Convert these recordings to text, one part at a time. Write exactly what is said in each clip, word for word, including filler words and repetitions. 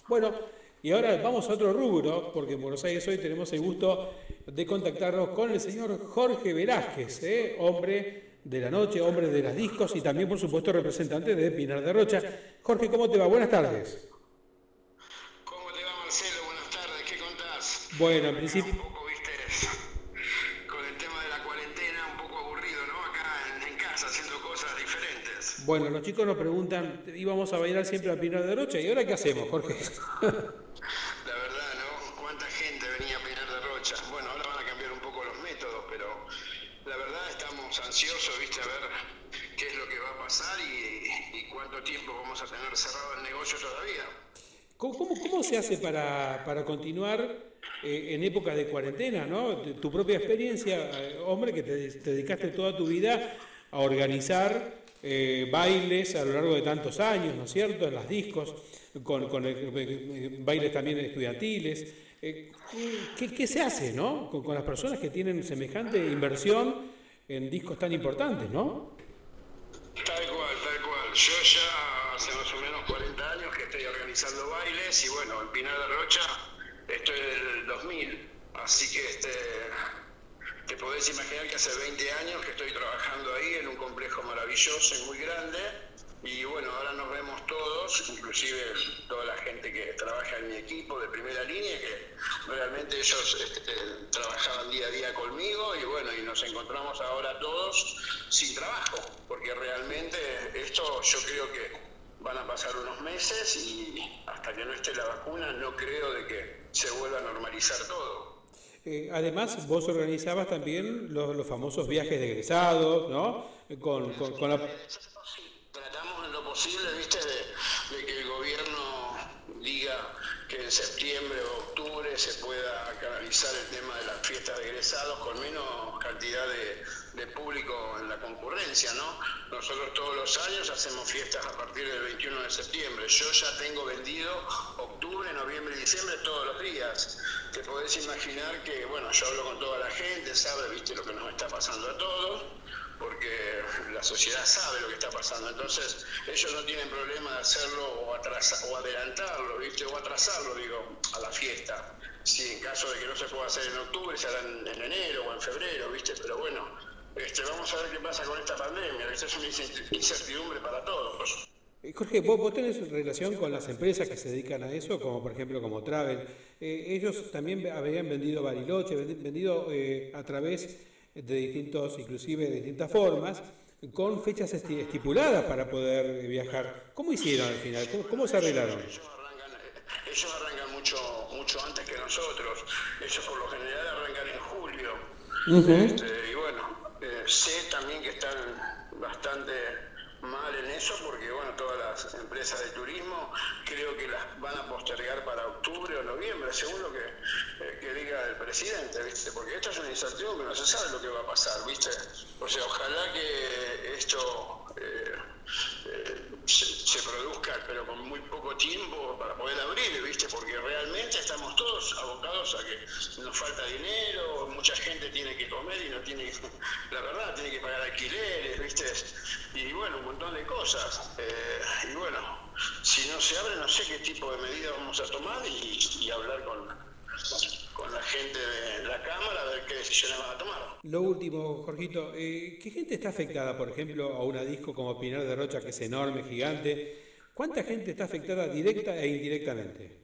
Bueno, y ahora vamos a otro rubro, porque en Buenos Aires hoy tenemos el gusto de contactarnos con el señor Jorge Velázquez, ¿eh? Hombre de la noche, hombre de las discos y también, por supuesto, representante de Pinar de Rocha. Jorge, ¿cómo te va? Buenas tardes. ¿Cómo te va, Marcelo? Buenas tardes, ¿qué contás? Bueno, en Acá principio... un poco, viste, con el tema de la cuarentena, un poco aburrido, ¿no? Acá en, en casa, haciendo cosas diferentes. Bueno, los chicos nos preguntan, íbamos a bailar siempre a Pinar de Rocha, ¿y ahora qué hacemos, Jorge? La verdad, ¿no? ¿Cuánta gente venía a Pinar de Rocha? Bueno, ahora van a cambiar un poco los métodos, pero la verdad estamos ansiosos, viste, a ver qué es lo que va a pasar y, y cuánto tiempo vamos a tener cerrado el negocio todavía. ¿Cómo, cómo, cómo se hace para, para continuar eh, en época de cuarentena, ¿no? Tu propia experiencia, eh, hombre, que te, te dedicaste toda tu vida a organizar eh, bailes a lo largo de tantos años, ¿no es cierto?, en las discos, con, con el, eh, bailes también estudiantiles. Eh, ¿qué, ¿Qué se hace, no?, con, con las personas que tienen semejante inversión en discos tan importantes, ¿no? Tal cual, tal cual. Yo ya hace más o menos cuarenta años que estoy organizando bailes y bueno, en Pinar de Rocha estoy del dos mil, así que este, te podés imaginar que hace veinte años que estoy trabajando ahí en un complejo maravilloso y muy grande. Y bueno, ahora nos vemos todos, inclusive toda la gente que trabaja en mi equipo de primera línea, que realmente ellos este, trabajaban día a día conmigo y bueno, y nos encontramos ahora todos sin trabajo, porque realmente esto yo creo que van a pasar unos meses y hasta que no esté la vacuna no creo de que se vuelva a normalizar todo. Eh, además, vos organizabas también los, los famosos viajes de egresados, ¿no? Con, con, con la... Tratamos en lo posible, viste, de, de que el gobierno diga que en septiembre o octubre se pueda canalizar el tema de las fiestas de egresados con menos cantidad de, de público en la concurrencia, ¿no? Nosotros todos los años hacemos fiestas a partir del veintiuno de septiembre. Yo ya tengo vendido octubre, noviembre y diciembre todos los días. Te podés imaginar que, bueno, yo hablo con toda la gente, sabe, viste, lo que nos está pasando a todos, porque la sociedad sabe lo que está pasando, entonces ellos no tienen problema de hacerlo o, atrasar, o adelantarlo, ¿viste? O atrasarlo, digo, a la fiesta. Si en caso de que no se pueda hacer en octubre, se hará en, en enero o en febrero, ¿viste? Pero bueno, este, vamos a ver qué pasa con esta pandemia, ¿viste? Es una incertidumbre para todos. Jorge, ¿vos, vos tenés relación con las empresas que se dedican a eso, como por ejemplo como Travel? Eh, ellos también habían vendido Bariloche, vendido eh, a través de distintos, inclusive de distintas formas, con fechas estipuladas para poder viajar. ¿Cómo hicieron al final? ¿Cómo, cómo se arreglaron? Ellos arrancan, ellos arrancan mucho, mucho antes que nosotros. Ellos por lo general arrancan en julio. Uh-huh. Este, y bueno, eh, sé también que están bastante mal en eso porque bueno, todas las empresas de turismo creo que las van a postergar para octubre o noviembre, según lo que, eh, que diga el presidente, ¿viste? Porque esto es una incertidumbre, no se sabe lo que va a pasar, ¿viste? O sea, ojalá que esto eh, eh, se, se produzca, pero con muy poco tiempo para poder abrir, ¿viste? Porque realmente estamos todos abocados a que nos falta dinero, mucha gente tiene que comer y no tiene, la verdad, tiene que pagar alquileres, ¿viste? Y bueno, un montón de cosas. Eh, y bueno, si no se abre, no sé qué tipo de medidas vamos a tomar y, y hablar con, con la gente de la Cámara a ver qué decisiones van a tomar. Lo último, Jorgito, eh, ¿qué gente está afectada, por ejemplo, a una disco como Pinar de Rocha, que es enorme, gigante? ¿Cuánta gente está afectada directa e indirectamente?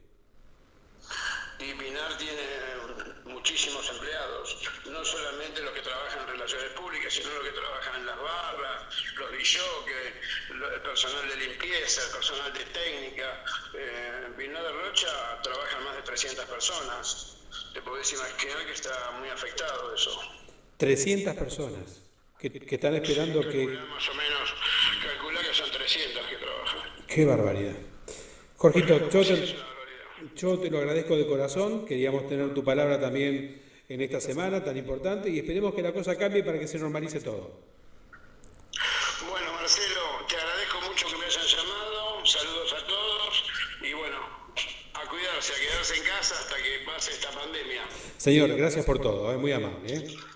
Y Pinar tiene muchísimos empleados, no solamente los que trabajan en relaciones públicas, sino los que trabajan en las barras, los disjockeys, el personal de limpieza, el personal de técnica. Eh, en Pinar de Rocha trabajan más de trescientas personas. Te podés imaginar que está muy afectado eso. trescientas personas que, que están esperando sí, que... Más o menos, calcula que son trescientas que trabajan. ¡Qué barbaridad! Jorgito, yo te, yo te lo agradezco de corazón, queríamos tener tu palabra también en esta semana tan importante y esperemos que la cosa cambie para que se normalice todo. Bueno, Marcelo, te agradezco mucho que me hayan llamado, saludos a todos y bueno, a cuidarse, a quedarse en casa hasta que pase esta pandemia. Señor, gracias por todo, es muy amable, ¿eh?